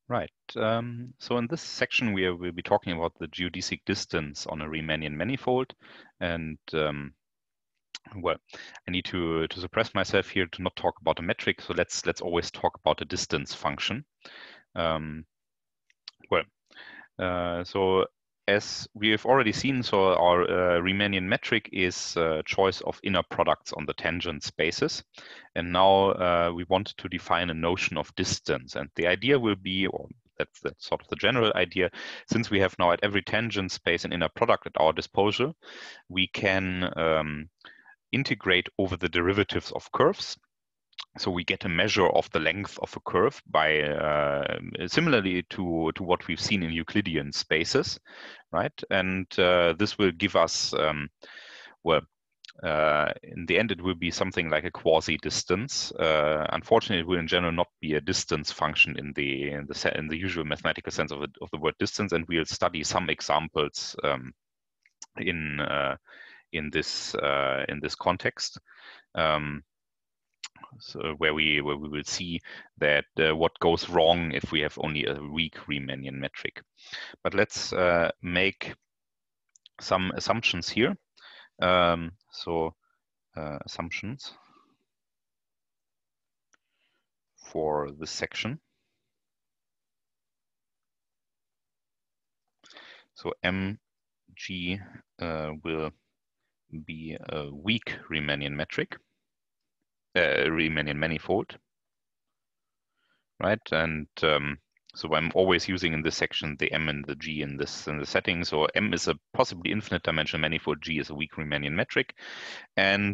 Right. So in this section, we'll be talking about the geodesic distance on a Riemannian manifold. And well, I need to suppress myself here to not talk about a metric. So let's always talk about a distance function. Um, so as we have already seen, so our Riemannian metric is choice of inner products on the tangent spaces. And now we want to define a notion of distance. And the idea will be, or that's sort of the general idea, since we have now at every tangent space an inner product at our disposal, we can integrate over the derivatives of curves. So we get a measure of the length of a curve by similarly to what we've seen in Euclidean spaces, right? And this will give us, well, in the end, it will be something like a quasi-distance. Unfortunately, it will in general not be a distance function in the usual mathematical sense of the word distance, and we'll study some examples in this context. So where we will see that what goes wrong if we have only a weak Riemannian metric. But let's make some assumptions here. Assumptions for this section. So MG will be a weak Riemannian metric, Riemannian manifold, right? And so I'm always using in this section the M and the G in the setting. So M is a possibly infinite dimensional manifold. G is a weak Riemannian metric, and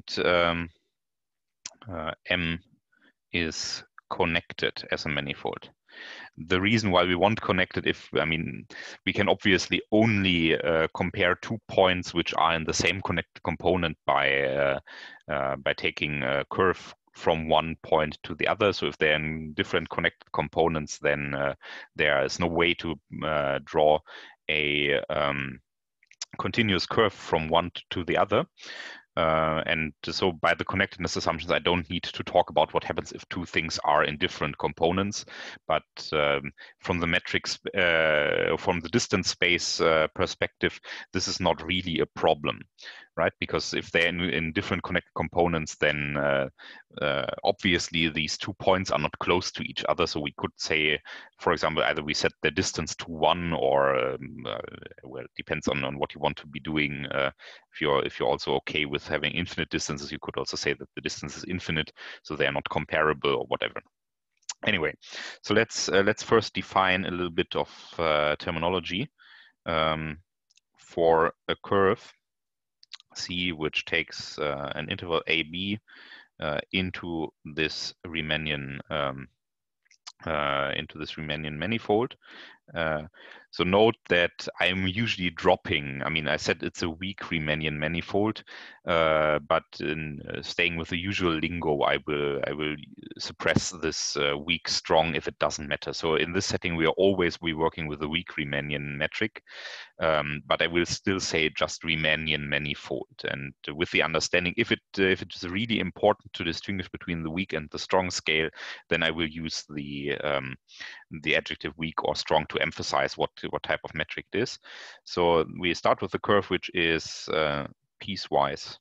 M is connected as a manifold. The reason why we want connected, we can obviously only compare 2 points which are in the same connected component by taking a curve from one point to the other. So if they're in different connected components, then there is no way to draw a continuous curve from one to the other. And so by the connectedness assumptions, I don't need to talk about what happens if two things are in different components. But from the metrics, from the distance space perspective, this is not really a problem, right? Because if they're in different connected components, then obviously these 2 points are not close to each other. So we could say, for example, either we set the distance to 1 or, well, it depends on what you want to be doing. If you're also okay with having infinite distances, you could also say that the distance is infinite, so they are not comparable or whatever. Anyway, so let's first define a little bit of terminology for a curve C, which takes an interval AB into this Riemannian manifold. So note that I'm usually dropping. I said it's a weak Riemannian manifold, but in staying with the usual lingo, I will suppress this weak strong if it doesn't matter. So in this setting, we are always working with a weak Riemannian metric. But I will still say just Riemannian manifold, and with the understanding, if it is really important to distinguish between the weak and the strong scale, then I will use the adjective weak or strong to emphasize what type of metric it is. So we start with the curve, which is piecewise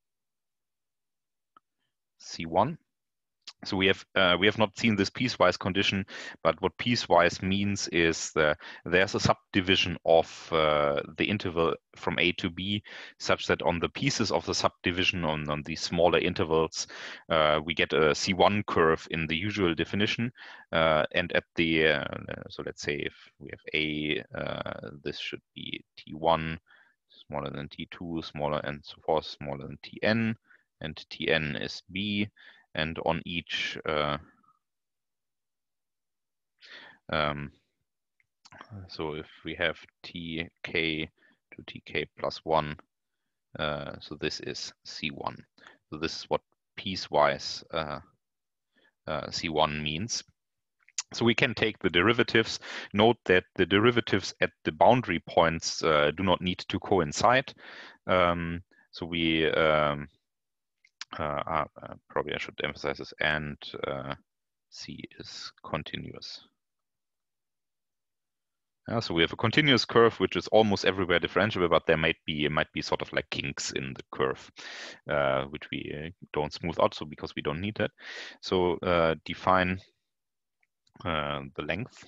C1. So we have not seen this piecewise condition, but what piecewise means is there's a subdivision of the interval from A to B, such that on the pieces of the subdivision on these smaller intervals, we get a C1 curve in the usual definition, and at the so let's say if we have A, this should be T1 smaller than T2, smaller and so forth, smaller than Tn, and Tn is B. And on each so if we have tk to tk plus 1, so this is C1. So this is what piecewise C1 means. So we can take the derivatives. Note that the derivatives at the boundary points do not need to coincide. So we probably I should emphasize this, and C is continuous. So we have a continuous curve which is almost everywhere differentiable, but there might be sort of like kinks in the curve, which we don't smooth out, so because we don't need that. So define the length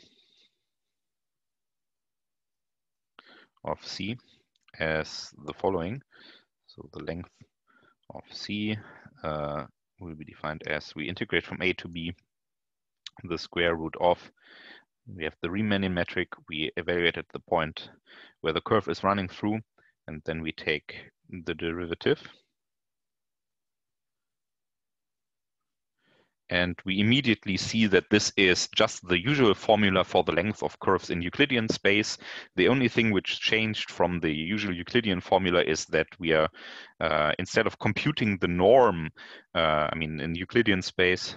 of C as the following. So the length of C will be defined as we integrate from A to B the square root of, we have the Riemannian metric, we evaluate at the point where the curve is running through, and then we take the derivative. And we immediately see that this is just the usual formula for the length of curves in Euclidean space. The only thing which changed from the usual Euclidean formula is that we are, instead of computing the norm, I mean, in Euclidean space,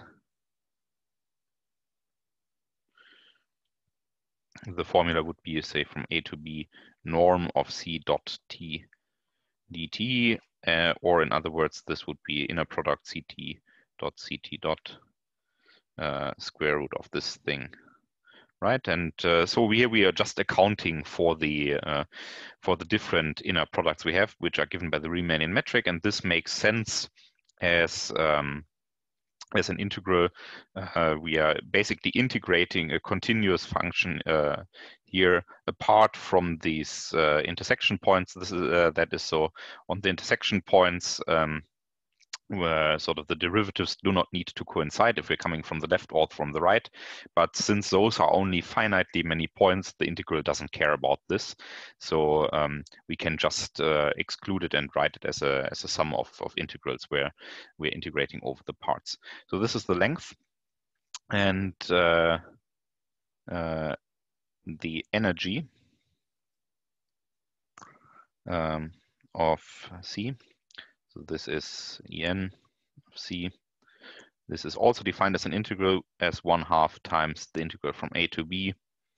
the formula would be, say, from A to B, norm of C dot T dt, or in other words, this would be inner product CT dot square root of this thing, right? And so here we are just accounting for the different inner products we have, which are given by the Riemannian metric, and this makes sense as an integral. We are basically integrating a continuous function here apart from these intersection points. This is that is so on the intersection points. Where sort of the derivatives do not need to coincide if we're coming from the left or from the right. But since those are only finitely many points, the integral doesn't care about this. So we can just exclude it and write it as a sum of integrals where we're integrating over the parts. So this is the length. And the energy of C. So this is En of C. This is also defined as an integral as 1/2 times the integral from A to B,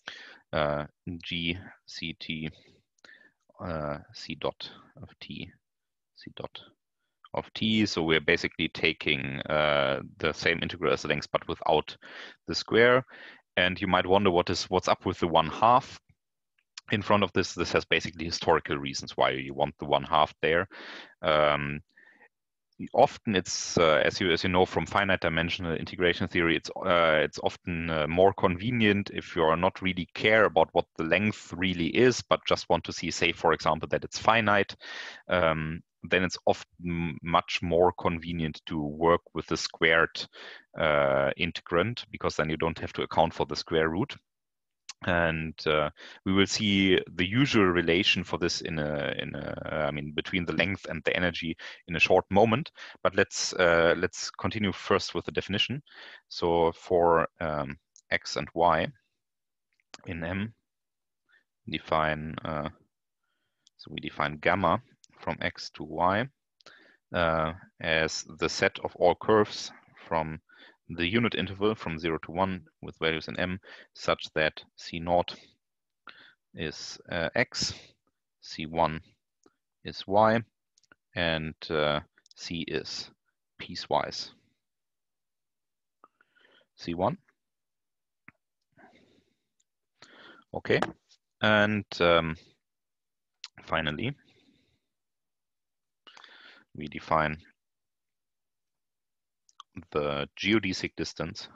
G CT C dot of T, C dot of T. So we're basically taking the same integral as the length, but without the square. And you might wonder what's up with the 1/2 in front of this. This has basically historical reasons why you want the 1/2 there. Often it's as you know from finite dimensional integration theory, it's often more convenient if you not really care about what the length really is, but just want to see, say, for example, that it's finite. Then it's often much more convenient to work with the squared integrand, because then you don't have to account for the square root. And we will see the usual relation for this I mean, between the length and the energy in a short moment. But let's continue first with the definition. So for x and y in M, define so we define gamma from x to y as the set of all curves from the unit interval from 0 to 1 with values in M, such that C0 is x, C1 is y, and C is piecewise. C1. Okay, and finally, we define the geodesic distance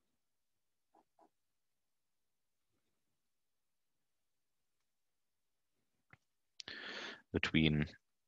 between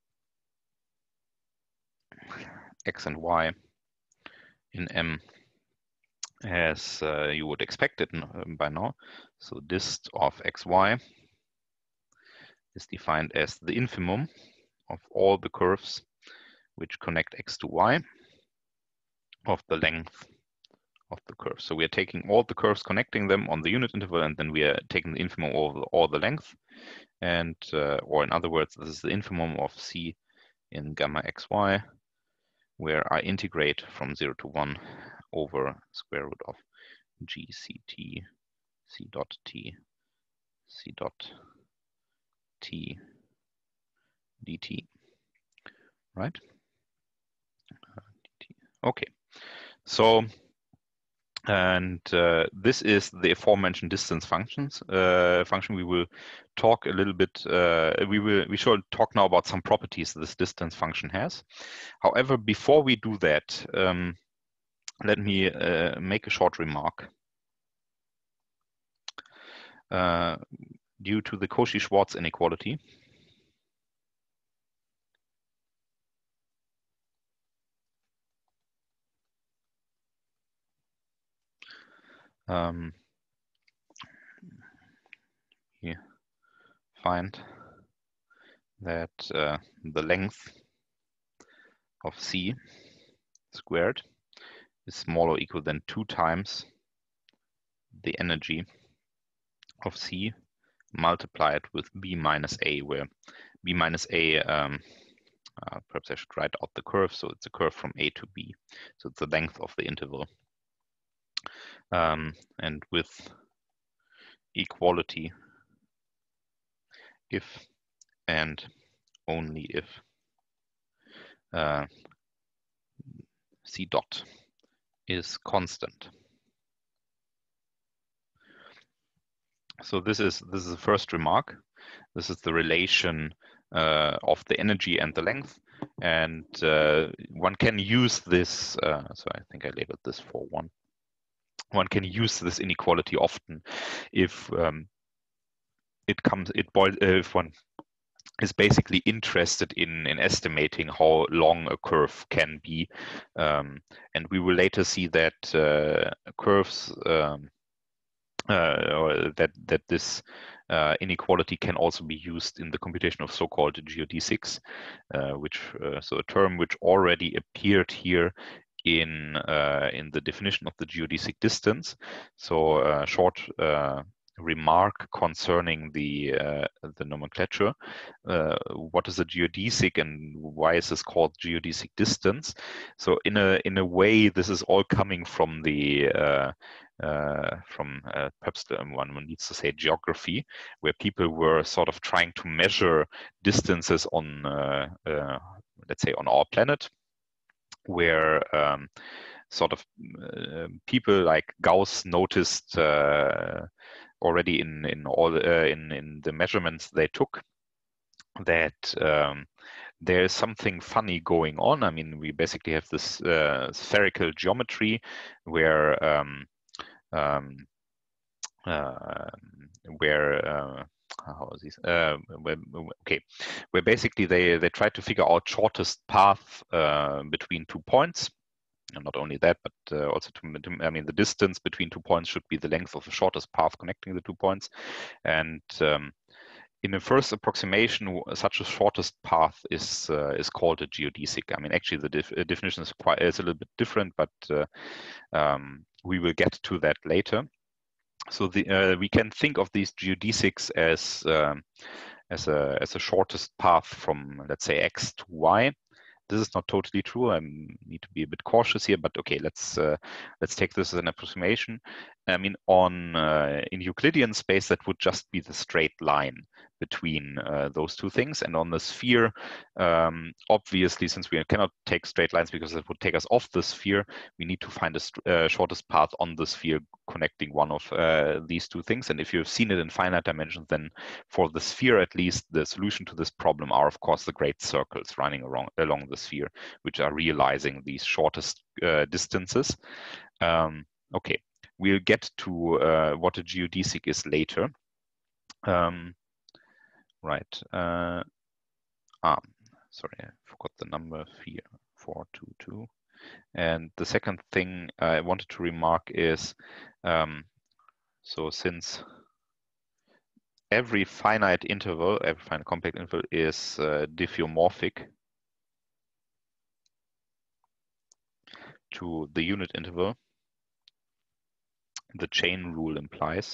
x and y in M as you would expect it by now. So dist of xy is defined as the infimum of all the curves which connect x to y of the length of the curve. So we are taking all the curves, connecting them on the unit interval, and then we are taking the infimum over all the length. And or in other words, this is the infimum of C in gamma xy, where I integrate from 0 to 1 over square root of GCT C dot T C dot T dt, right? Okay, so And this is the aforementioned distance function. We will talk a little bit. We shall talk now about some properties this distance function has. However, before we do that, let me make a short remark. Due to the Cauchy-Schwarz inequality, we find that the length of C squared is smaller or equal than 2 times the energy of C multiplied with B minus A, where B minus A, perhaps I should write out the curve. So it's a curve from A to B. So it's the length of the interval. And with equality, if and only if C dot is constant. So this is the first remark. This is the relation of the energy and the length, and one can use this. So I think I labeled this for 1. One can use this inequality often if if one is basically interested in estimating how long a curve can be, and we will later see that curves or that this inequality can also be used in the computation of so-called geodesics, so a term which already appeared here in the definition of the geodesic distance. So short remark concerning the nomenclature. What is a geodesic and why is this called geodesic distance? So in a way, this is all coming from the perhaps one needs to say geography, where people were sort of trying to measure distances on let's say on our planet, where sort of people like Gauss noticed already in all in the measurements they took that there is something funny going on. I mean, we basically have this spherical geometry where how is this? Where basically they try to figure out shortest path between 2 points. And not only that, but also I mean, the distance between 2 points should be the length of the shortest path connecting the 2 points. And in the first approximation, such a shortest path is called a geodesic. I mean, actually, the definition is a little bit different, but we will get to that later. So we can think of these geodesics as a shortest path from, let's say, X to Y. This is not totally true. I need to be a bit cautious here, but okay, let's take this as an approximation. I mean, in Euclidean space, that would just be the straight line between those two things. And on the sphere, obviously, since we cannot take straight lines because it would take us off the sphere, we need to find a shortest path on the sphere connecting one of these two things. And if you've seen it in finite dimensions, then for the sphere at least, the solution to this problem are, of course, the great circles running along the sphere, which are realizing these shortest distances. Okay, we'll get to what a geodesic is later. Right. Sorry, I forgot the number here, 422. And the second thing I wanted to remark is, so since every finite compact interval is diffeomorphic to the unit interval, the chain rule implies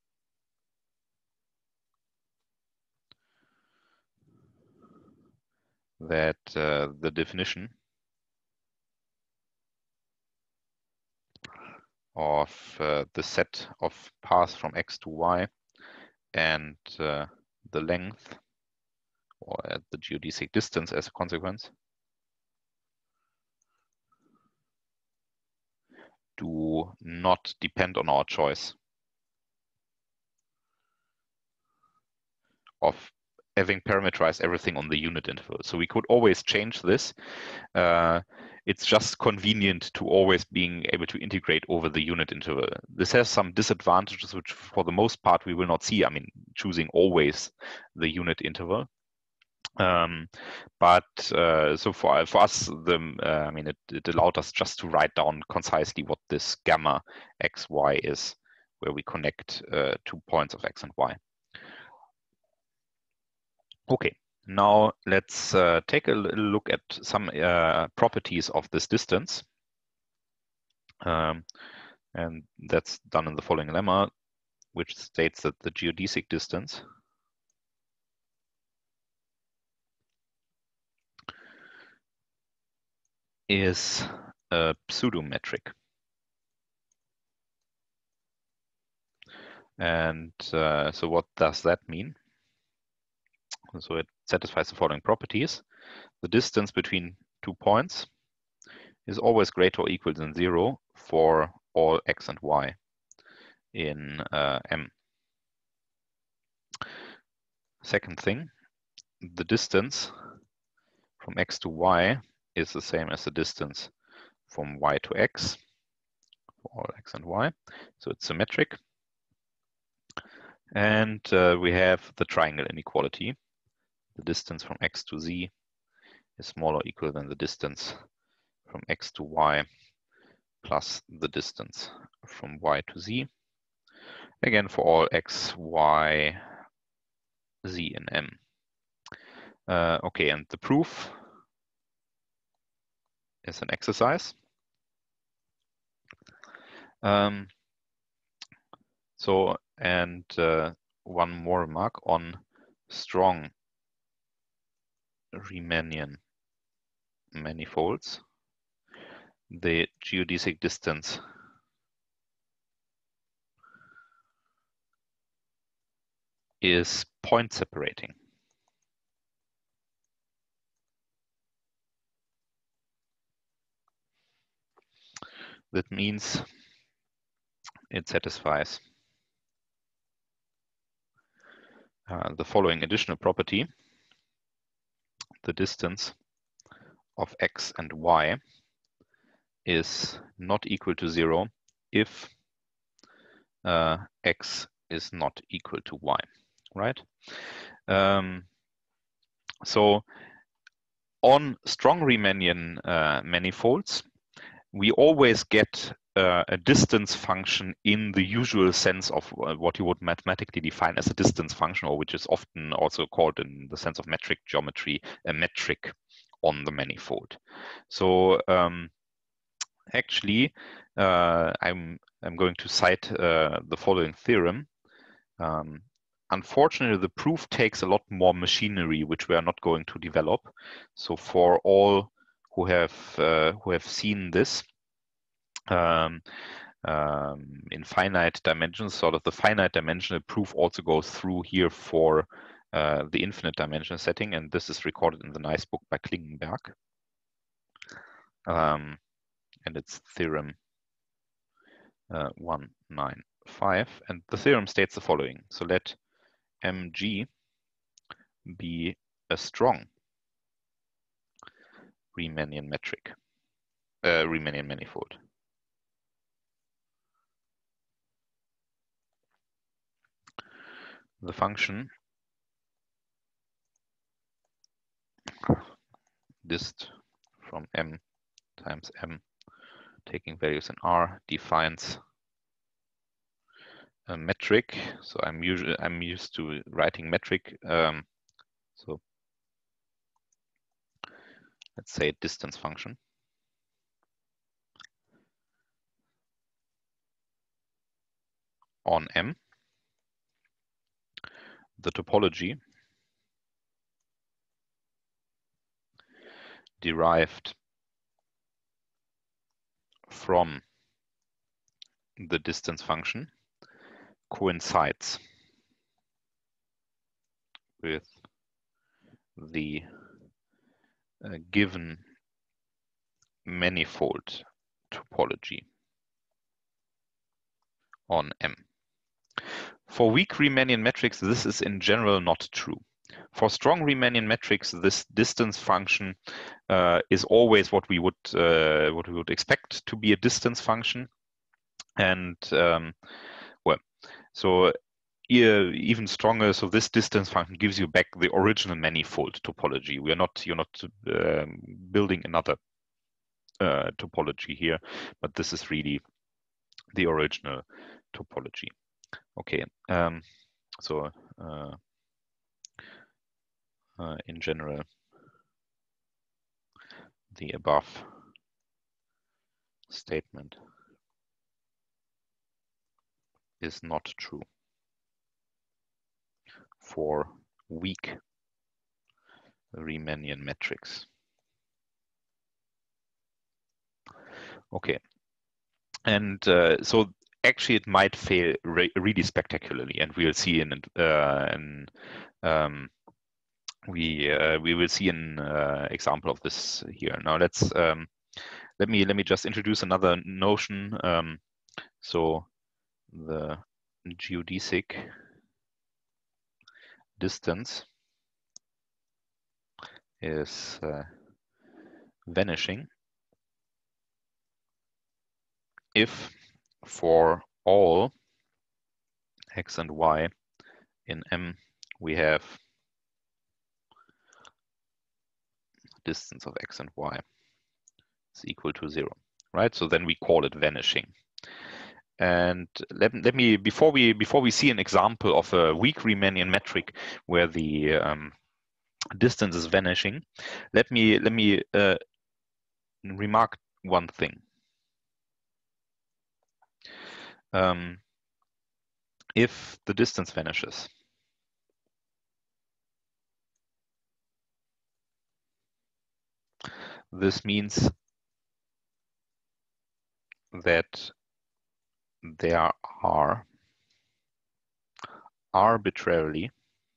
that the definition of the set of paths from X to Y and the length, or the geodesic distance as a consequence, do not depend on our choice of having parameterized everything on the unit interval. So we could always change this. It's just convenient to always being able to integrate over the unit interval. This has some disadvantages, which for the most part we will not see. I mean, choosing always the unit interval. So for us, I mean, it allowed us just to write down concisely what this gamma x, y is, where we connect 2 points of x and y. Okay, now let's take a look at some properties of this distance. And that's done in the following lemma, which states that the geodesic distance is a pseudometric. And so what does that mean? So it satisfies the following properties. The distance between 2 points is always greater or equal than 0 for all x and y in M. Second thing, the distance from x to y is the same as the distance from y to x for all x and y. So it's symmetric. And we have the triangle inequality. The distance from x to z is smaller or equal than the distance from x to y plus the distance from y to z. Again, for all x, y, z in M. Okay, and the proof is an exercise. One more remark on strong Riemannian manifolds. The geodesic distance is point separating. That means it satisfies the following additional property. The distance of x and y is not equal to 0 if x is not equal to y, right? So on strong Riemannian manifolds, we always get a distance function in the usual sense of what you would mathematically define as a distance function, or which is often also called in the sense of metric geometry, a metric on the manifold. So actually, I'm going to cite the following theorem. Unfortunately, the proof takes a lot more machinery, which we are not going to develop. So for all who have seen this in finite dimensions, sort of the finite dimensional proof also goes through here for the infinite dimensional setting, and this is recorded in the nice book by Klingenberg. And it's theorem 195, and the theorem states the following. So let Mg be a strong Riemannian metric, Riemannian manifold. The function dist from M times M, taking values in R, defines a metric. So I'm used to writing metric. So let's say distance function on M. The topology derived from the distance function coincides with the given manifold topology. on M. For weak Riemannian metrics, this is in general not true. For strong Riemannian metrics, this distance function is always what we would expect to be a distance function, and well, so even stronger. So this distance function gives you back the original manifold topology. You're not building another topology here, but this is really the original topology. Okay, so in general, the above statement is not true for weak Riemannian metrics. Okay, and so actually it might fail really spectacularly, and we'll see we will see an example of this here. Now let's let me just introduce another notion. So the geodesic distance is vanishing if for all x and y in M we have distance of x and y is equal to 0, right? So then we call it vanishing. And let me before we see an example of a weak Riemannian metric where the distance is vanishing, let me remark one thing. If the distance vanishes, this means that there are arbitrarily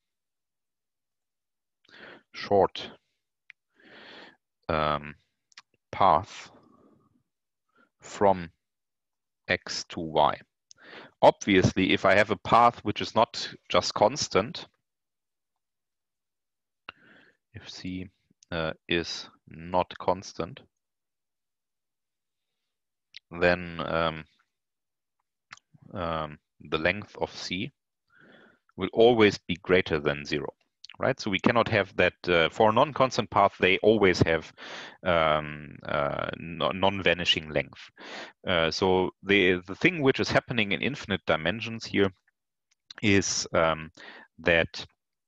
short path from x to y. Obviously, if I have a path which is not just constant, if c is not constant, then the length of c will always be greater than 0, right? So we cannot have that for a non-constant path. They always have non-vanishing length. So the thing which is happening in infinite dimensions here is that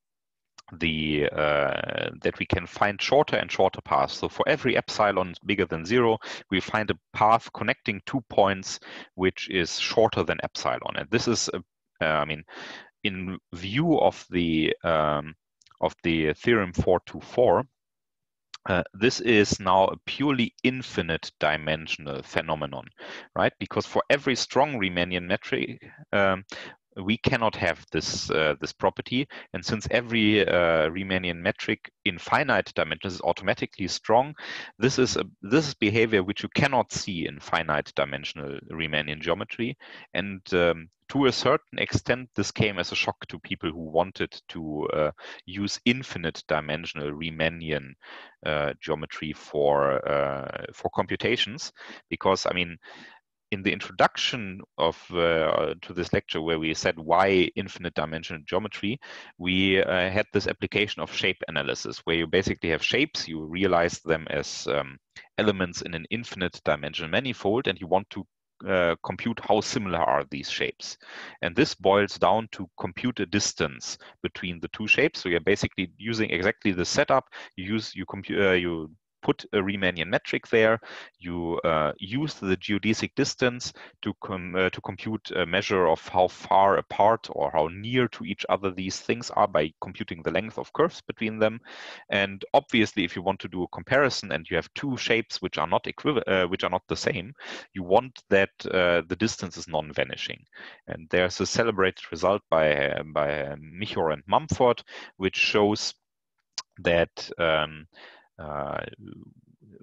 that we can find shorter and shorter paths. So for every epsilon bigger than 0, we find a path connecting 2 points which is shorter than epsilon. And this is, I mean, in view of the theorem 424, this is now a purely infinite dimensional phenomenon, right? Because for every strong Riemannian metric, we cannot have this property, and since every Riemannian metric in finite dimensions is automatically strong, this is behavior which you cannot see in finite dimensional Riemannian geometry, and to a certain extent, this came as a shock to people who wanted to use infinite dimensional Riemannian geometry for computations, because I mean, in the introduction of to this lecture, where we said why infinite dimensional geometry, we had this application of shape analysis, where you basically have shapes, you realize them as elements in an infinite dimensional manifold, and you want to compute how similar are these shapes. And this boils down to compute a distance between the two shapes. So you're basically using exactly the setup. You put a Riemannian metric there. You use the geodesic distance to compute a measure of how far apart or how near to each other these things are by computing the length of curves between them. And obviously, if you want to do a comparison and you have two shapes which are not which are not the same, you want that the distance is non-vanishing. And there's a celebrated result by Michor and Mumford, which shows that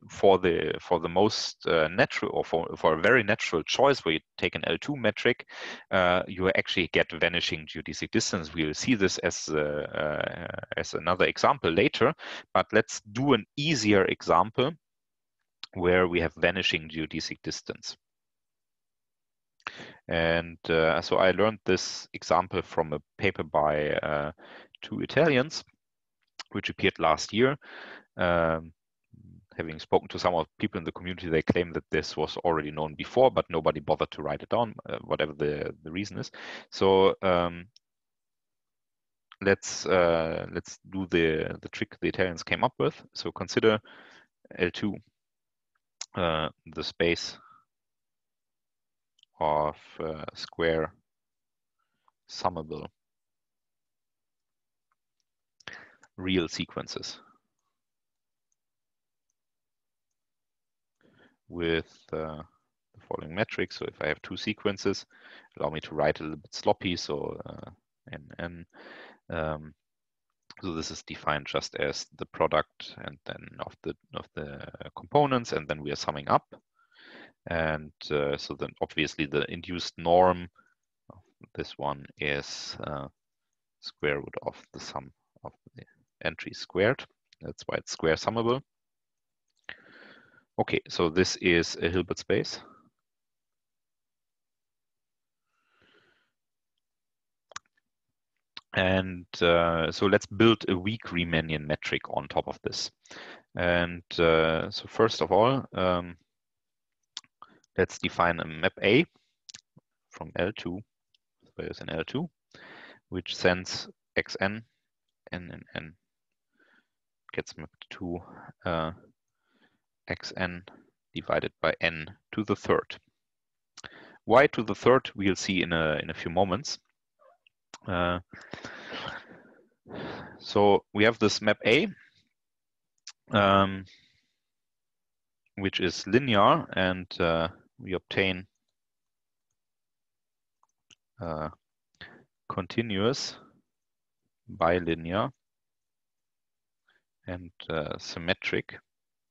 for the most natural, or for a very natural choice where you take an L2 metric, you actually get vanishing geodesic distance. We will see this as another example later, but let's do an easier example where we have vanishing geodesic distance. And so I learned this example from a paper by 2 Italians, which appeared last year. Having spoken to some of the people in the community, they claim that this was already known before, but nobody bothered to write it down, whatever the reason is. So let's do the trick the Italians came up with. So consider L2 the space of square summable real sequences with the following metric. So if I have 2 sequences, allow me to write a little bit sloppy. So n. So this is defined just as the product and then of the components, and then we are summing up. And so then obviously the induced norm of this one is square root of the sum of the entries squared. That's why it's square summable. Okay, so this is a Hilbert space. And so let's build a weak Riemannian metric on top of this. And so first of all, let's define a map A from L2, there's an L2, which sends xn, n gets mapped to xn divided by n to the third. Y to the third we'll see in a few moments. So we have this map A, which is linear, and we obtain continuous, bilinear, and symmetric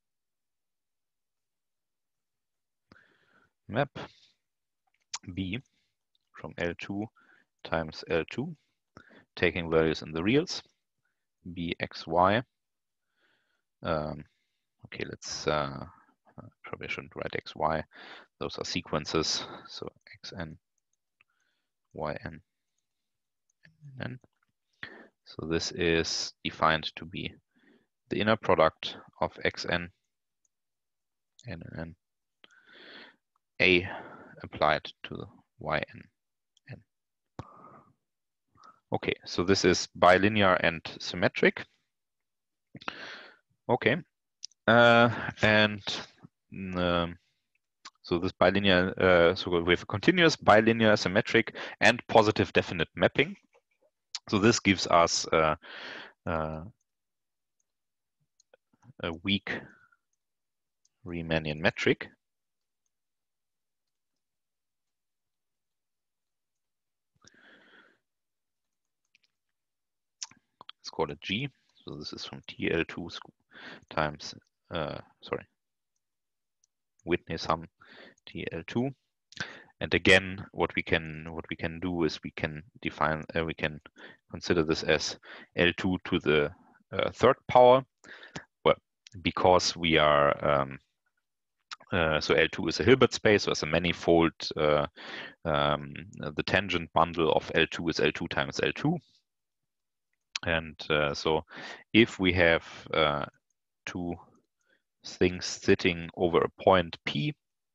map B from L2 times L2, taking values in the reals, bxy. Okay, let's probably shouldn't write xy. Those are sequences, so xn, yn, n. So this is defined to be the inner product of xn, n, n, a applied to yn, n. Okay, so this is bilinear and symmetric. Okay, and so this bilinear, so we have a continuous, bilinear, symmetric, and positive definite mapping. So this gives us a weak Riemannian metric. Let's call it G. So this is from TL2 times, Whitney sum TL2. And again, what we can do is we can define, we can consider this as L2 to the third power. Well, because we are so L2 is a Hilbert space, so as a manifold, the tangent bundle of L2 is L2 times L2. And so if we have 2 things sitting over a point P,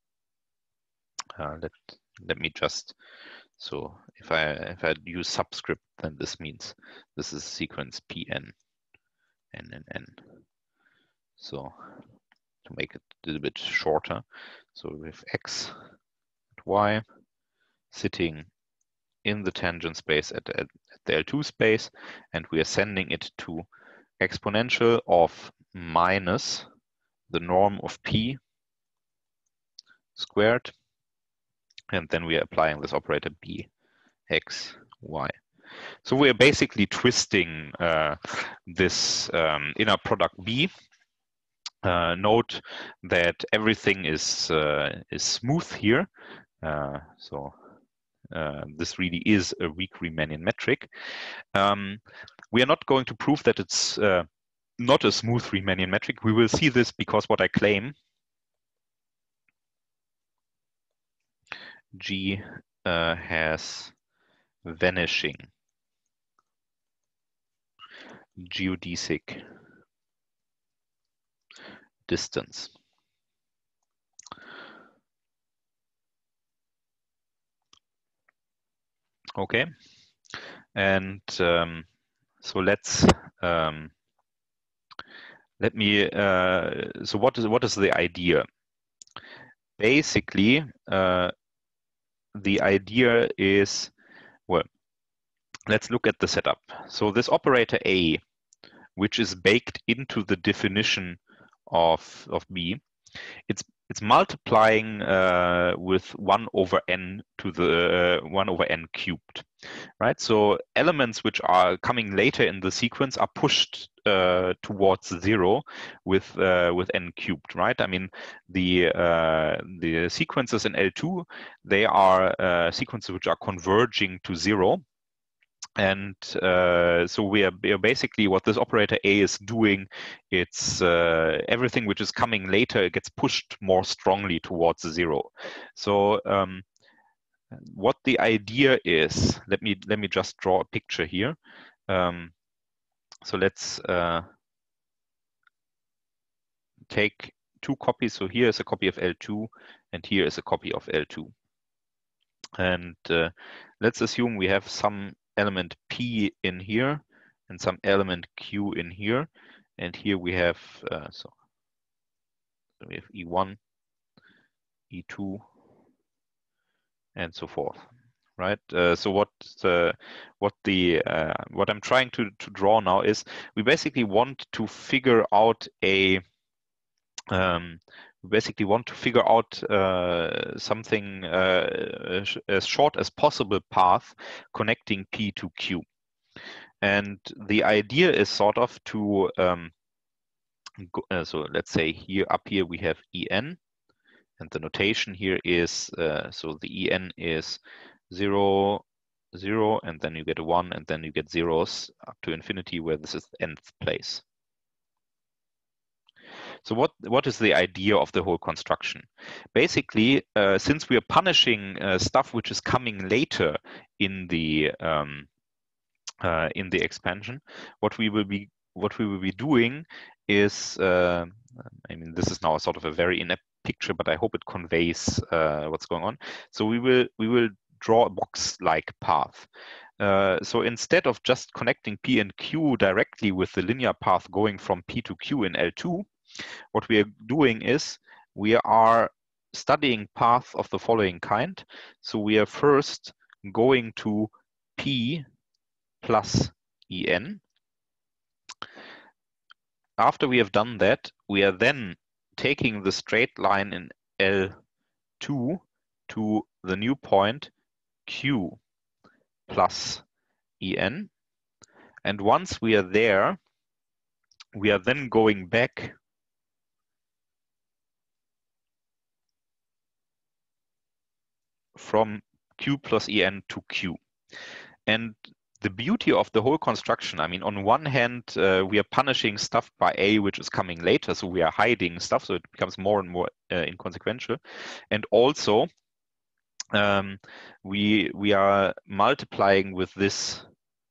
let me just, so if I use subscript, then this means this is sequence Pn, n, n, n. So to make it a little bit shorter, so we have x and y sitting in the tangent space at the L2 space, and we are sending it to exponential of minus the norm of P squared, and then we are applying this operator B x y. So we are basically twisting this inner product B Note that everything is smooth here. This really is a weak Riemannian metric. We are not going to prove that it's not a smooth Riemannian metric. We will see this because what I claim, G has vanishing geodesic distance. Okay, and so let's let me. So what is the idea? Basically, the idea is, well, let's look at the setup. So this operator A, which is baked into the definition of B, it's multiplying with 1 over n to the 1 over n cubed, right? So elements which are coming later in the sequence are pushed towards 0 with n cubed, right? I mean, the sequences in L2, they are sequences which are converging to 0. And so we are basically, what this operator A is doing, it's everything which is coming later, it gets pushed more strongly towards 0. So what the idea is, let me just draw a picture here. So let's take 2 copies. So here is a copy of L2 and here is a copy of L2. And let's assume we have some element P in here and some element Q in here. And here we have, so we have E1, E2, and so forth, right? So what I'm trying to draw now is we basically want to figure out a something as short as possible path connecting P to Q. And the idea is sort of to, so let's say here, up here we have En, and the notation here is, so the En is 0, 0, and then you get a 1, and then you get zeros up to infinity, where this is the nth place. So what is the idea of the whole construction? Basically, since we are punishing stuff which is coming later in the expansion, what we will be doing is, I mean, this is now sort of a very inept picture, but I hope it conveys what's going on. So we will draw a box-like path. So instead of just connecting P and Q directly with the linear path going from P to Q in L2, what we are doing is we are studying paths of the following kind. So we are first going to P plus En. After we have done that, we are then taking the straight line in L2 to the new point Q plus En. And once we are there, we are then going back from Q plus En to Q. And the beauty of the whole construction, I mean, on one hand, we are punishing stuff by A, which is coming later, so we are hiding stuff, so it becomes more and more inconsequential. And also, we are multiplying with this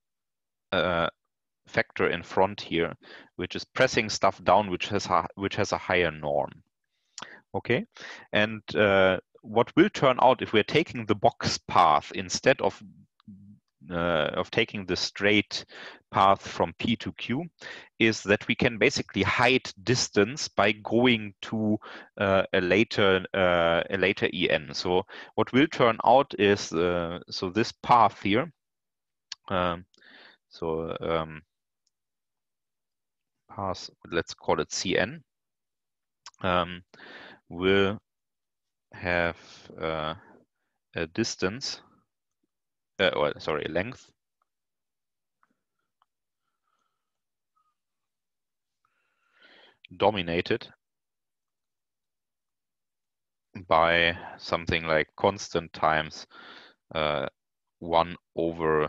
factor in front here, which is pressing stuff down, which has a higher norm. Okay, and what will turn out if we're taking the box path instead of taking the straight path from P to Q is that we can basically hide distance by going to a later En. So what will turn out is so this path here. Path, let's call it Cn, will have a distance. A length dominated by something like constant times 1 over,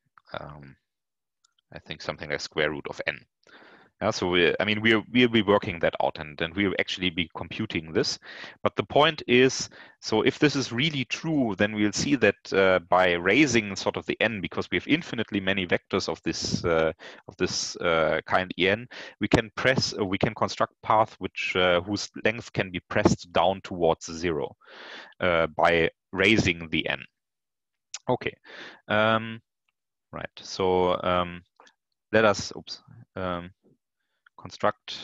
I think something like square root of n. Yeah, so we'll be working that out, and we'll actually be computing this. But the point is, so if this is really true, then we'll see that by raising sort of the n, because we have infinitely many vectors of this kind en, we can construct path whose length can be pressed down towards 0 by raising the n. Okay, right. So let us construct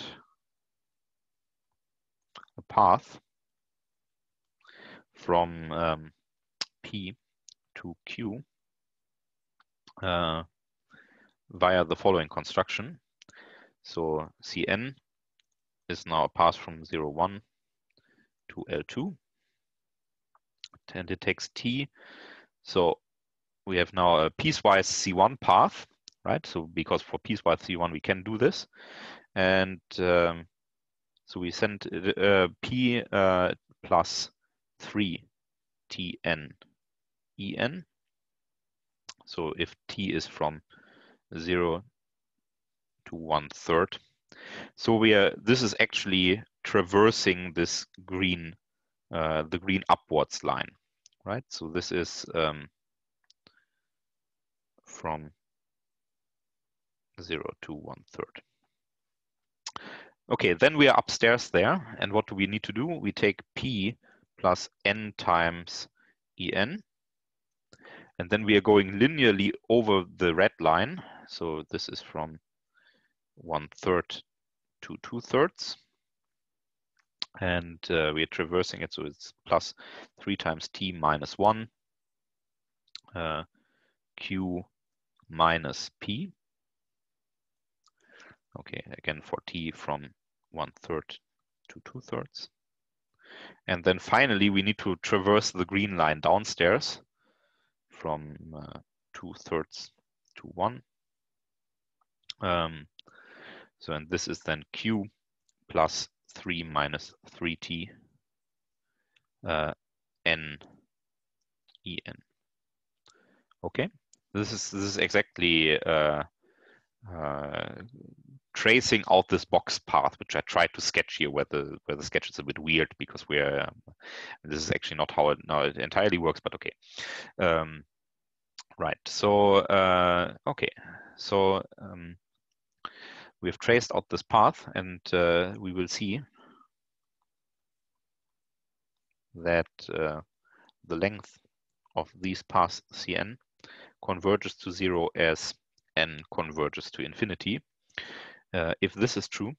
a path from P to Q via the following construction. So Cn is now a path from 0, 1 to L2, and it takes T. So we have now a piecewise C1 path, right? So because for piecewise C1 we can do this, and so we send P plus 3 Tn En. So if T is from 0 to 1/3, so this is actually traversing this green, the green upwards line, right? So this is from 0 to 1/3. Okay, then we are upstairs there, and what do we need to do? We take P plus n times En, and then we are going linearly over the red line. So this is from 1/3 to 2/3, and we are traversing it, so it's plus 3 times T minus 1 Q minus P. Okay, again for T from 1/3 to 2/3. And then finally, we need to traverse the green line downstairs from 2/3 to 1. So, and this is then Q plus 3 minus 3T N En. Okay, this is exactly tracing out this box path, which I tried to sketch here, where the sketch is a bit weird because this is actually not how it entirely works, but okay. Right. So okay. So we have traced out this path, and we will see that the length of these paths Cn converges to 0 as n converges to infinity. If this is true,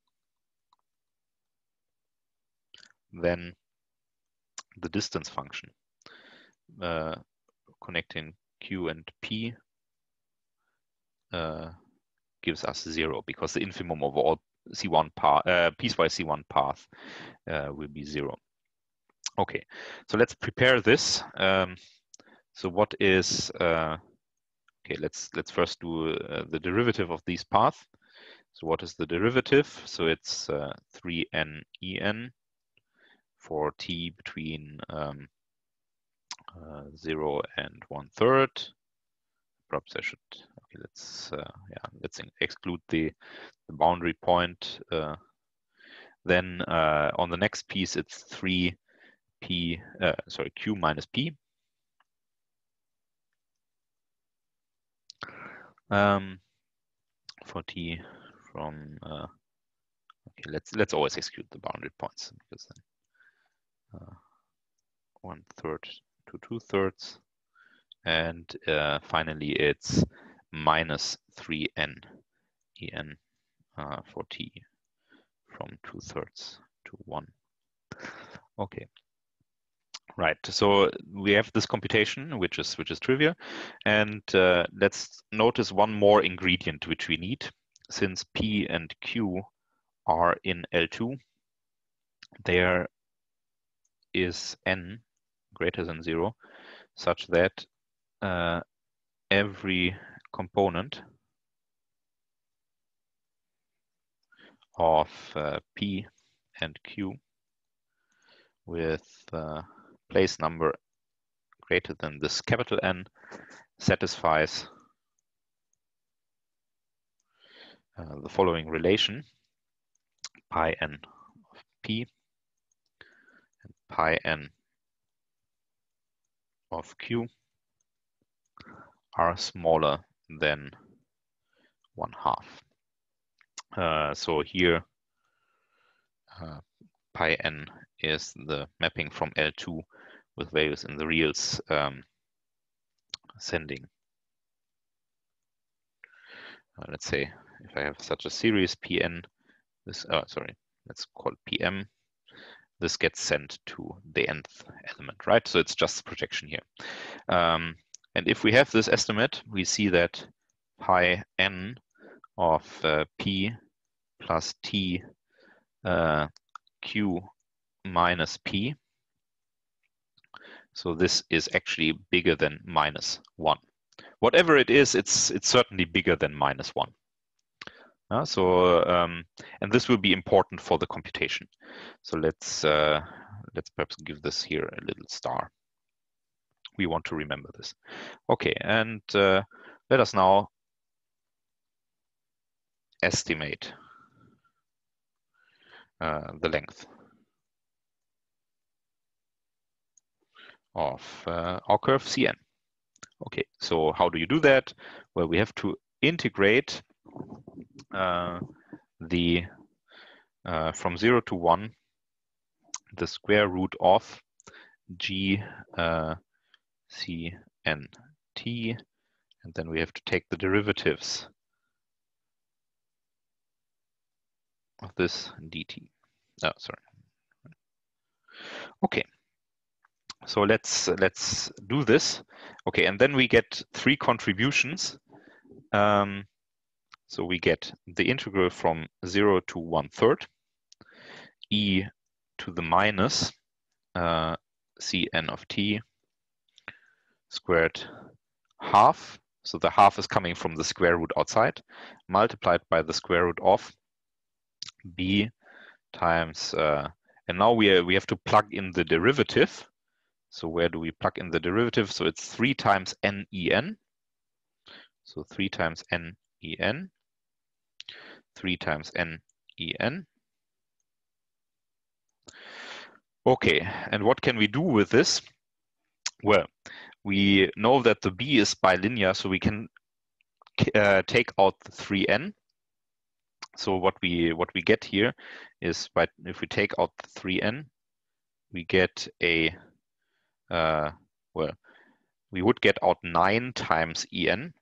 then the distance function connecting Q and P gives us 0, because the infimum of all C1 path, piecewise C1 path will be 0. Okay, so let's prepare this. So what is okay? Let's first do the derivative of these paths. So what is the derivative? So it's 3n En for T between 0 and 1/3. Perhaps I should. Okay, let's exclude the boundary point. Then on the next piece, it's 3 Q minus P. For T from okay, let's always exclude the boundary points, because then 1/3 to 2/3, and finally it's minus 3n En for T from 2/3 to 1. Okay. Right, so we have this computation, which is trivial, and let's notice one more ingredient which we need. Since P and Q are in L2, there is n greater than 0, such that every component of P and Q with place number greater than this capital N satisfies the following relation: pi n of p and pi n of q are smaller than 1/2. So here pi n is the mapping from L2 with values in the reals sending. Let's say if I have such a series Pn, this let's call it Pm. This gets sent to the nth element, right? So it's just a projection here. And if we have this estimate, we see that pi n of p plus t q minus p. So this is actually bigger than -1. Whatever it is, it's certainly bigger than -1. And this will be important for the computation. So let's perhaps give this here a little star. We want to remember this. Okay, and let us now estimate the length of our curve Cn. Okay, so how do you do that? Well, we have to integrate from 0 to 1 the square root of g c n t, and then we have to take the derivatives of this dt. Oh, sorry. Okay, so let's do this. Okay, and then we get 3 contributions. So we get the integral from 0 to 1/3, e to the minus cn of t squared half. So the half is coming from the square root outside, multiplied by the square root of b times, and now we have to plug in the derivative. So where do we plug in the derivative? So it's 3 times n-en. So 3 times n-en, 3 times n-en. Okay, and what can we do with this? Well, we know that the b is bilinear, so we can take out the 3n. So what we get here is, if we take out the 3n, we get a well, we would get out 9 times en.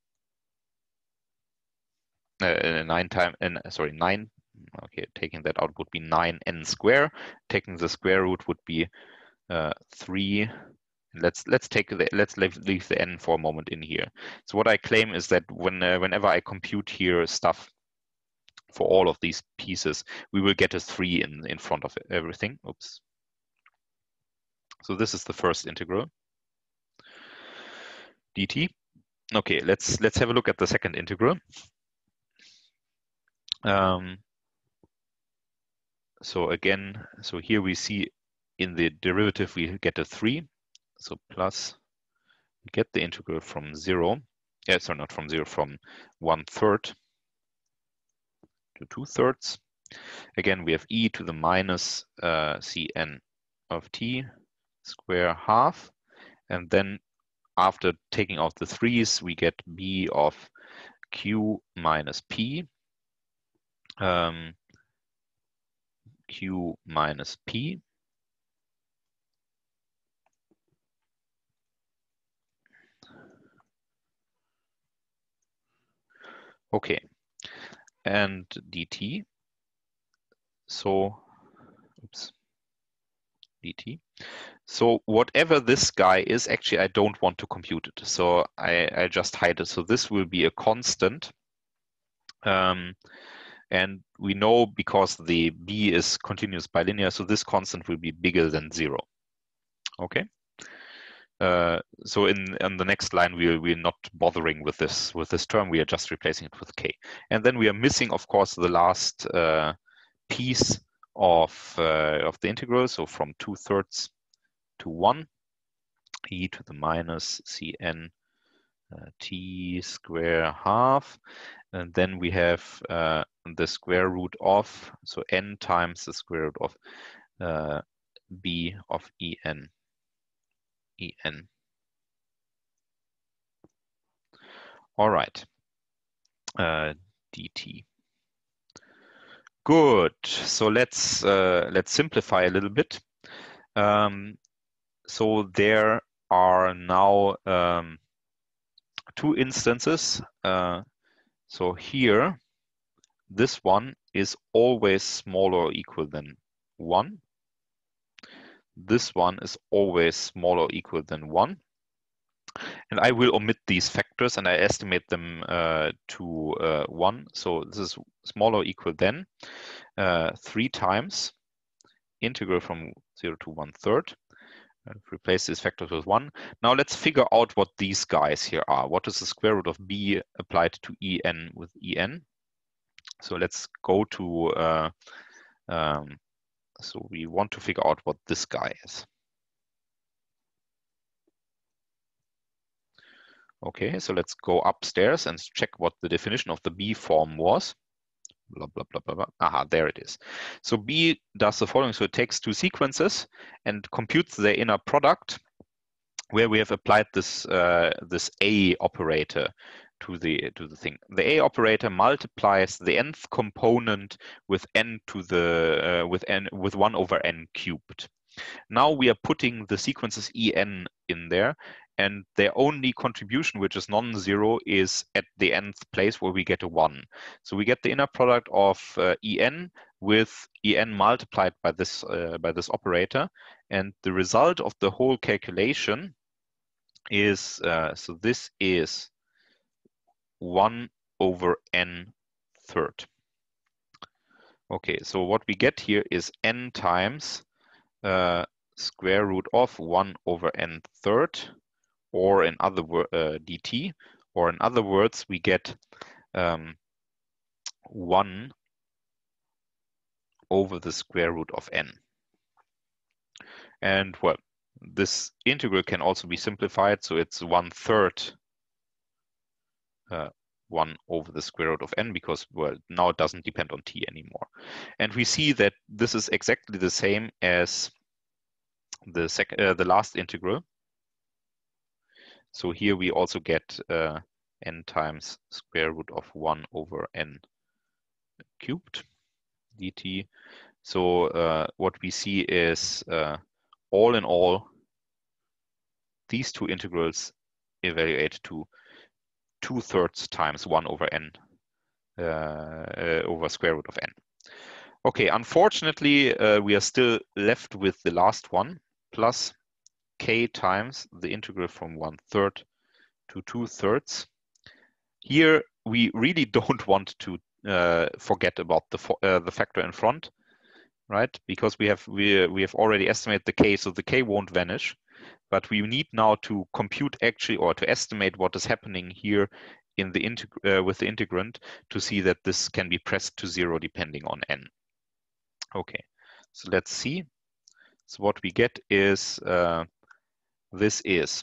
9 times n. Sorry, 9. Okay, taking that out would be 9n square. Taking the square root would be 3. Let's leave the n for a moment in here. So what I claim is that whenever I compute here stuff for all of these pieces, we will get a 3 in front of everything. Oops. So this is the first integral dt. Okay, let's have a look at the second integral. So again, so here we see in the derivative we get a 3. So plus, we get the integral from 0. Sorry, not from 0, from 1/3 to 2/3. Again, we have e to the minus cn of t square half. And then after taking out the 3's, we get b of q minus p. Q minus p. Okay, and dt. So, oops, dt. So whatever this guy is, actually, I don't want to compute it. So I just hide it. So this will be a constant. And we know because the b is continuous bilinear, so this constant will be bigger than 0. Okay. So in the next line, we're not bothering with this term. We are just replacing it with k. And then we are missing, of course, the last piece of the integral, so from 2/3 to 1, e to the minus cn t square half, and then we have the square root of, so n times the square root of b of en. All right, dt. Good. So let's simplify a little bit. So there are now two instances. So here, this one is always smaller or equal than 1. This one is always smaller or equal than 1. And I will omit these factors and I estimate them to 1. So this is smaller or equal than 3 times integral from 0 to 1/3. Replace these factors with 1. Now let's figure out what these guys here are. What is the square root of b applied to en with en? So let's go to, so we want to figure out what this guy is. Okay, so let's go upstairs and check what the definition of the b form was. Blah, blah, blah, blah, blah. Aha, there it is. So b does the following. So it takes two sequences and computes their inner product, where we have applied this this a operator to the thing. The a operator multiplies the nth component with n to the with 1 over n cubed. Now we are putting the sequences en in there, and their only contribution, which is non-zero, is at the nth place where we get a 1. So we get the inner product of en with en multiplied by this operator, and the result of the whole calculation is so this is 1 over n third. Okay, so what we get here is n times square root of 1 over n third, or in other words, dt, or in other words, we get 1 over the square root of n. And well, this integral can also be simplified, so it's 1/3 1 over the square root of n, because, well, now it doesn't depend on t anymore. And we see that this is exactly the same as the last integral. So here we also get n times square root of 1 over n cubed dt. So what we see is all in all, these two integrals evaluate to 2/3 times 1 over n over square root of n. Okay, unfortunately, we are still left with the last one, plus k times the integral from 1/3 to 2/3. Here, we really don't want to forget about the factor in front, right? Because we have already estimated the k, so the k won't vanish. But we need now to compute actually, or to estimate what is happening here in the with the integrand, to see that this can be pressed to 0 depending on n. Okay, so let's see. So what we get is this is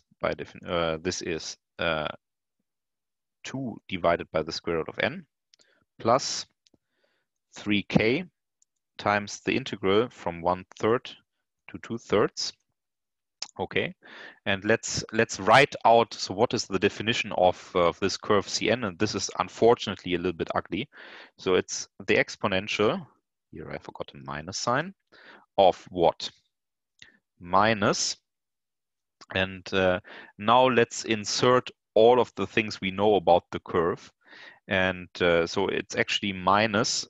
2 divided by the square root of n plus 3k times the integral from 1/3 to 2/3. Okay, and let's write out, so what is the definition of this curve Cn, and this is unfortunately a little bit ugly. So it's the exponential, here I forgot a minus sign, of what? Minus, and now let's insert all of the things we know about the curve. And so it's actually minus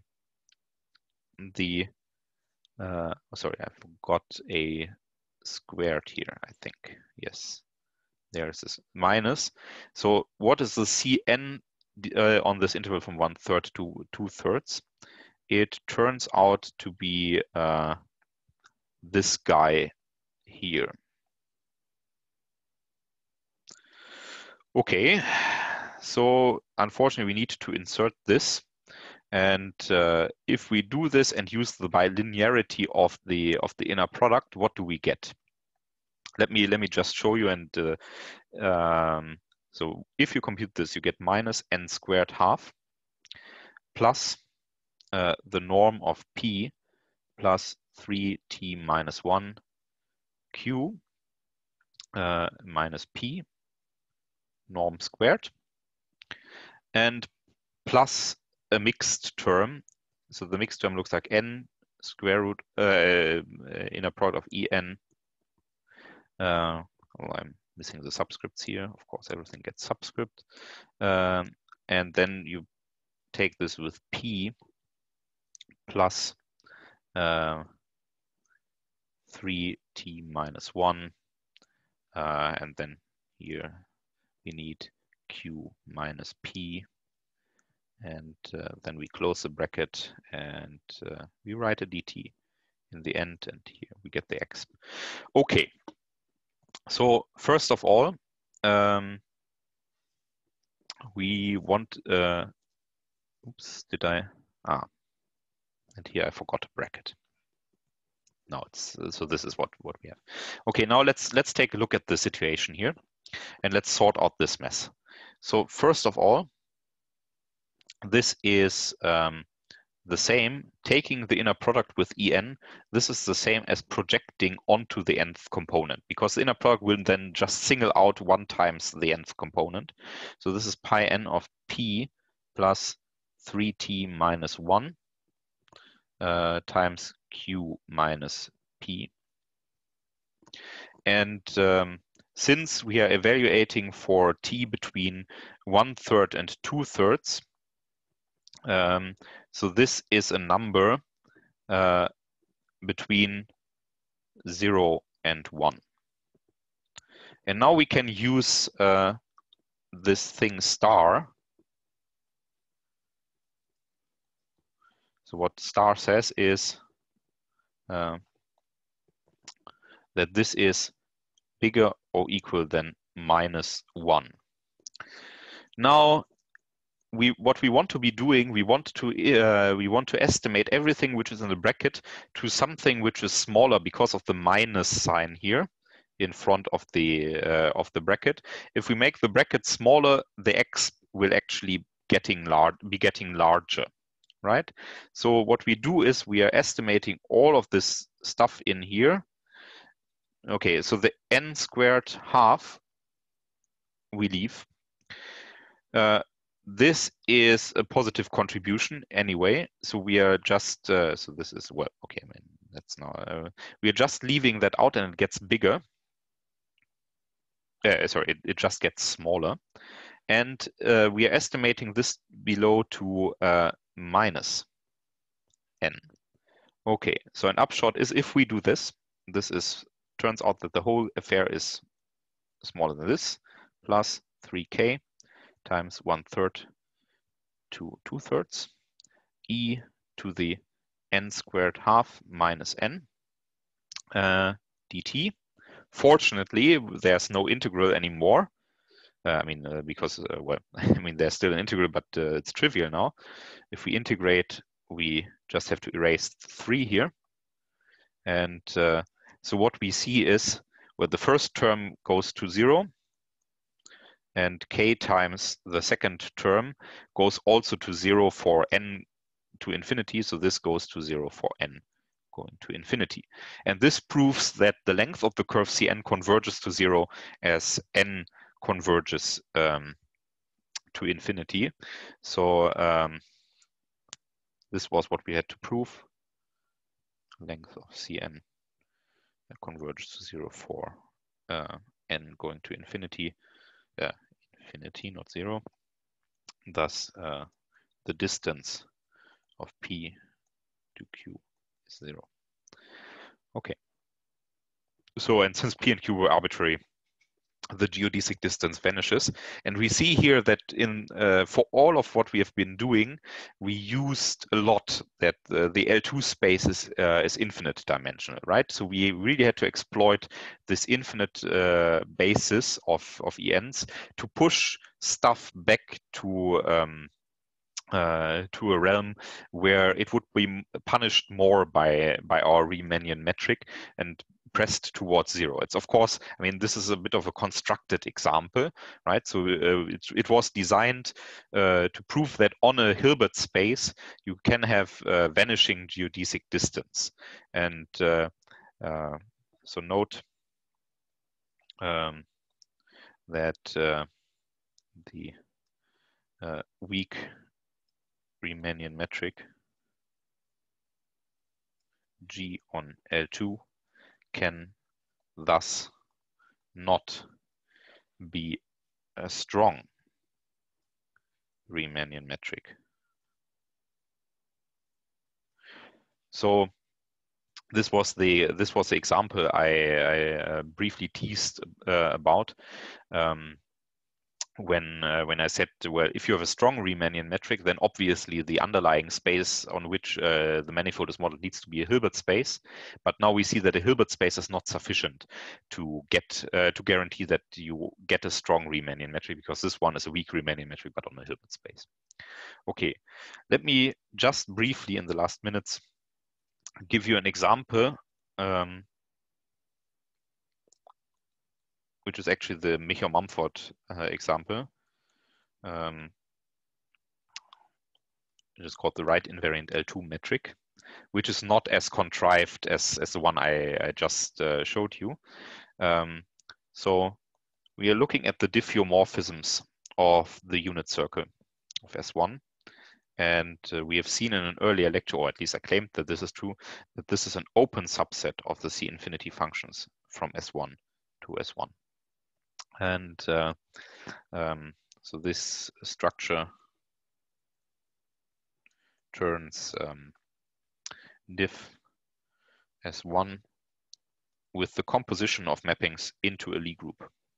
sorry, I forgot a squared here, I think. Yes, there's this minus. So what is the Cn on this interval from 1/3 to 2/3? It turns out to be this guy here. Okay, so unfortunately we need to insert this. And if we do this and use the bilinearity of the inner product, what do we get? Let me just show you. And so if you compute this, you get minus n squared half plus the norm of p plus 3t minus 1 q minus p norm squared, and plus a mixed term. So the mixed term looks like n square root inner product of en. Well, I'm missing the subscripts here. Of course, everything gets subscript. And then you take this with p plus 3t minus 1. And then here we need q minus p. And then we close the bracket and we write a dt in the end, and here we get the exp. Okay, so first of all, we want, oops, did I? And here I forgot a bracket. No, it's so this is what we have. Okay, now let's take a look at the situation here, and let's sort out this mess. So first of all, this is the same, taking the inner product with en, this is the same as projecting onto the nth component, because the inner product will then just single out 1 times the nth component. So this is pi n of p plus 3t minus 1 times q minus p. And since we are evaluating for t between 1/3 and 2/3, so this is a number between 0 and 1. And now we can use this thing star. So what star says is that this is bigger or equal than -1. Now, what we want to be doing, we want to estimate everything which is in the bracket to something which is smaller because of the minus sign here in front of the bracket. If we make the bracket smaller, the x will actually be getting larger, right? So what we do is we are estimating all of this stuff in here. Okay, so the n squared half we leave. This is a positive contribution anyway, so we are just so this is, well, okay, I mean, that's now we are just leaving that out, and it gets bigger. Sorry, it just gets smaller, and we are estimating this below to minus n. Okay, so an upshot is if we do this, turns out that the whole affair is smaller than this, plus 3k times 1/3 to 2/3 e to the n squared half minus n dt. Fortunately, there's no integral anymore. I mean, because, well, I mean, there's still an integral, but it's trivial now. If we integrate, we just have to erase 3 here. And so what we see is, well, the first term goes to 0, and k times the second term goes also to 0 for n to infinity. So this goes to 0 for n going to infinity. And this proves that the length of the curve Cn converges to 0 as n converges to infinity. So this was what we had to prove. Length of Cn converges to 0 for n going to infinity. Infinity, not 0. Thus, the distance of p to q is 0. Okay. So, and since p and q were arbitrary, the geodesic distance vanishes. And we see here that for all of what we have been doing, we used a lot that the L2 space is infinite dimensional, right? So we really had to exploit this infinite basis of ENs to push stuff back to to a realm where it would be punished more by our Riemannian metric and pressed towards zero. It's of course, I mean, this is a bit of a constructed example, right? So it was designed to prove that on a Hilbert space you can have vanishing geodesic distance, and so note that the weak Riemannian metric G on L2 can thus not be a strong Riemannian metric. So this was the example I briefly teased about when I said, well, if you have a strong Riemannian metric, then obviously the underlying space on which the manifold is modeled needs to be a Hilbert space. But now we see that a Hilbert space is not sufficient to get to guarantee that you get a strong Riemannian metric, because this one is a weak Riemannian metric, but on a Hilbert space. Okay, let me just briefly in the last minutes give you an example, which is actually the Michaux-Mumford example. It is called the right invariant L2 metric, which is not as contrived as the one I just showed you. So we are looking at the diffeomorphisms of the unit circle of S1. And we have seen in an earlier lecture, or at least I claimed that this is true, that this is an open subset of the C infinity functions from S1 to S1. And so this structure turns diff S1 with the composition of mappings into a Lie group.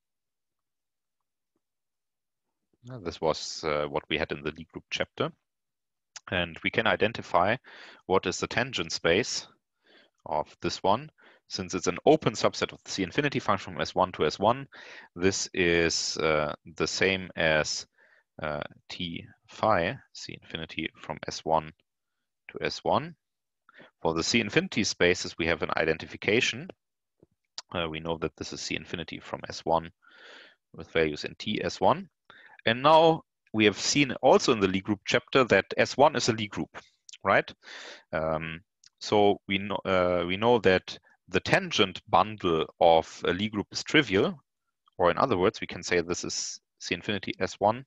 This was what we had in the Lie group chapter. And we can identify what is the tangent space of this one. Since it's an open subset of the C infinity function from S1 to S1, this is the same as T phi C infinity from S1 to S1. For the C infinity spaces, we have an identification. We know that this is C infinity from S1 with values in T S1. And now we have seen also in the Lie group chapter that S1 is a Lie group, right? So we know that the tangent bundle of a Lie group is trivial, or in other words, we can say this is C infinity S1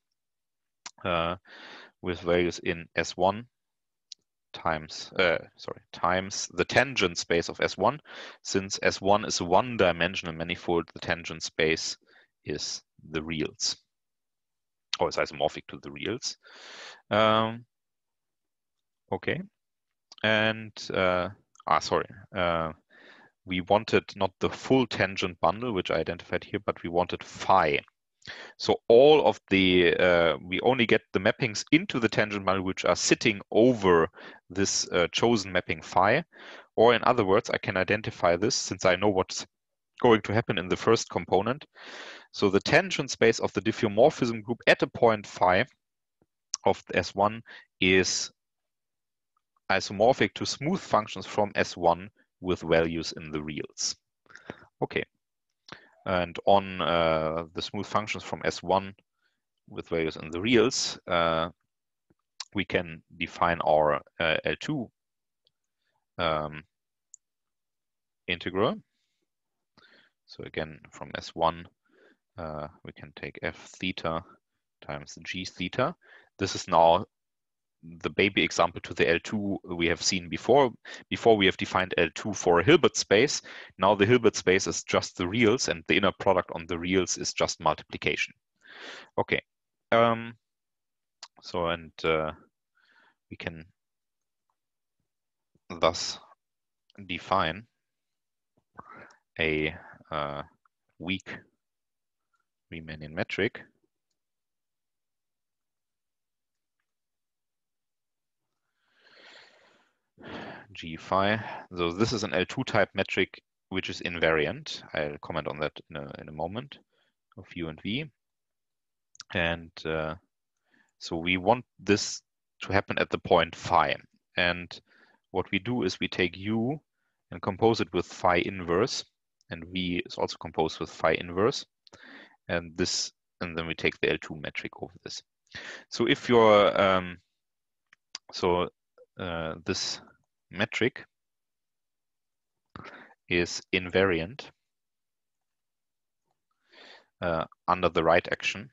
with values in S1 times the tangent space of S1. Since S1 is a one-dimensional manifold, the tangent space is the reals, or is isomorphic to the reals. Okay, and we wanted not the full tangent bundle, which I identified here, but we wanted phi. So all of the, we only get the mappings into the tangent bundle which are sitting over this chosen mapping phi. Or in other words, I can identify this since I know what's going to happen in the first component. So the tangent space of the diffeomorphism group at a point phi of S1 is isomorphic to smooth functions from S1 with values in the reals. Okay. And on the smooth functions from S1 with values in the reals, we can define our L2 integral. So again, from S1, we can take f theta times g theta. This is now the baby example to the L2 we have seen before. Before we have defined L2 for a Hilbert space. Now the Hilbert space is just the reals, and the inner product on the reals is just multiplication. Okay. So, and we can thus define a weak Riemannian metric G phi. So this is an L2 type metric which is invariant. I'll comment on that in a moment, of U and V. And so we want this to happen at the point phi. And what we do is we take U and compose it with phi inverse, and V is also composed with phi inverse, and then we take the L2 metric over this. So if your this metric is invariant under the right action,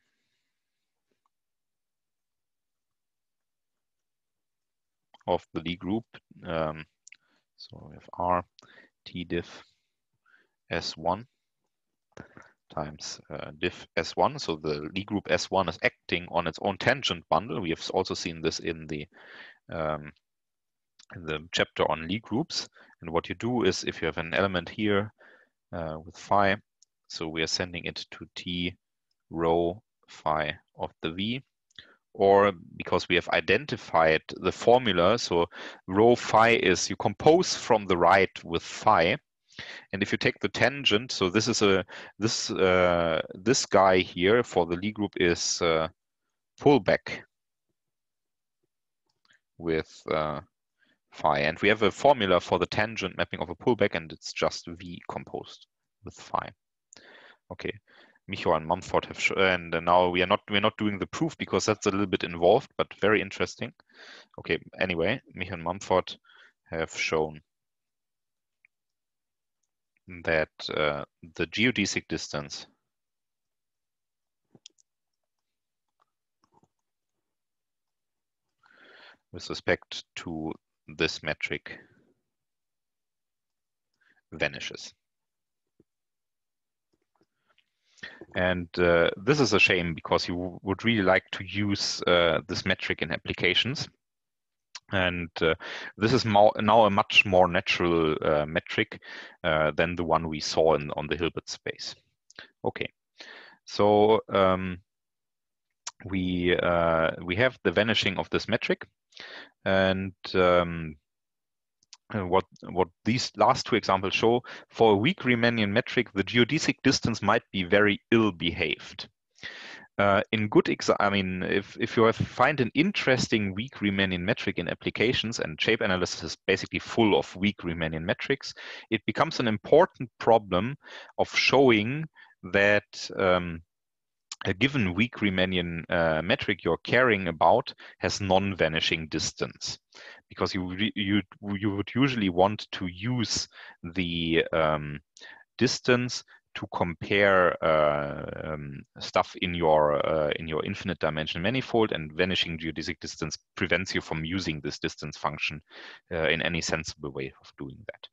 of the Lie group. So we have R T diff S1 times diff S1. So the Lie group S1 is acting on its own tangent bundle. We have also seen this in the chapter on Lie groups. And what you do is, if you have an element here with phi, so we are sending it to T rho phi of the V, or because we have identified the formula, so rho phi is you compose from the right with phi, and if you take the tangent, so this is this guy here for the Lie group is pullback with phi, and we have a formula for the tangent mapping of a pullback, and it's just V composed with phi. Okay. Micho and Mumford have and now we're not doing the proof because that's a little bit involved, but very interesting. Okay, anyway, Micho and Mumford have shown that the geodesic distance with respect to this metric vanishes. And this is a shame because you would really like to use this metric in applications. And this is now a much more natural metric than the one we saw on the Hilbert space. Okay, so we have the vanishing of this metric, and what these last two examples show, for a weak Riemannian metric, the geodesic distance might be very ill-behaved. In good if you find an interesting weak Riemannian metric in applications, and shape analysis is basically full of weak Riemannian metrics, it becomes an important problem of showing that a given weak Riemannian metric you're caring about has non-vanishing distance, because you would usually want to use the distance to compare stuff in your infinite dimension manifold, and vanishing geodesic distance prevents you from using this distance function in any sensible way of doing that.